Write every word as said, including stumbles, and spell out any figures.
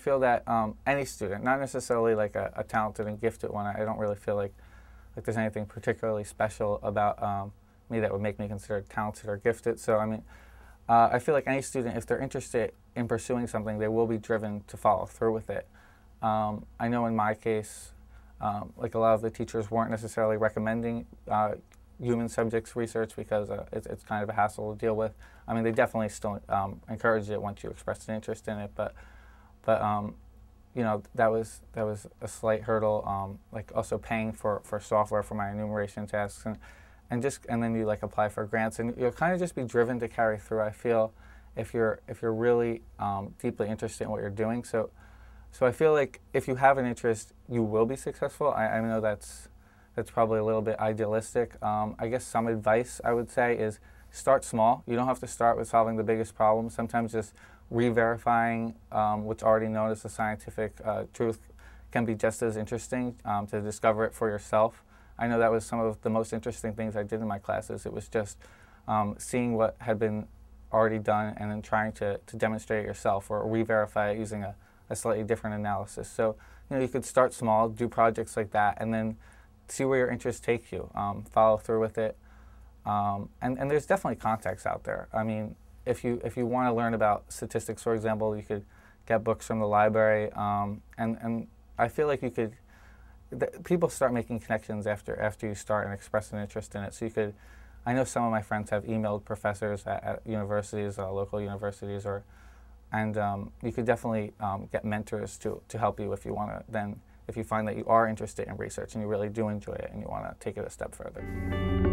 feel that um, any student, not necessarily like a, a talented and gifted one, I don't really feel like, like there's anything particularly special about um, me that would make me considered talented or gifted. So I mean, uh, I feel like any student, if they're interested in pursuing something, they will be driven to follow through with it. Um, I know in my case, um, like a lot of the teachers weren't necessarily recommending uh, human subjects research because uh, it's, it's kind of a hassle to deal with. I mean, they definitely still um, encourage it once you express an interest in it, but but um, you know, that was that was a slight hurdle. Um, like also paying for, for software for my enumeration tasks, and and just and then you like apply for grants, and you'll kind of just be driven to carry through. I feel if you're if you're really um, deeply interested in what you're doing. So so I feel like if you have an interest, you will be successful. I, I know that's that's probably a little bit idealistic. Um, I guess some advice I would say is start small. You don't have to start with solving the biggest problem. Sometimes just re-verifying um, what's already known as the scientific uh, truth can be just as interesting um, to discover it for yourself. I know that was some of the most interesting things I did in my classes. It was just um, seeing what had been already done and then trying to, to demonstrate it yourself or re-verify it using a, a slightly different analysis. So you know, you could start small, do projects like that, and then see where your interests take you, um, follow through with it. Um, and, and there's definitely contexts out there. I mean, if you if you want to learn about statistics, for example, you could get books from the library. Um, and, and I feel like you could, th people start making connections after, after you start and express an interest in it. So you could, I know some of my friends have emailed professors at, at universities, uh, local universities, or, and um, you could definitely um, get mentors to, to help you if you want to then, if you find that you are interested in research and you really do enjoy it and you want to take it a step further.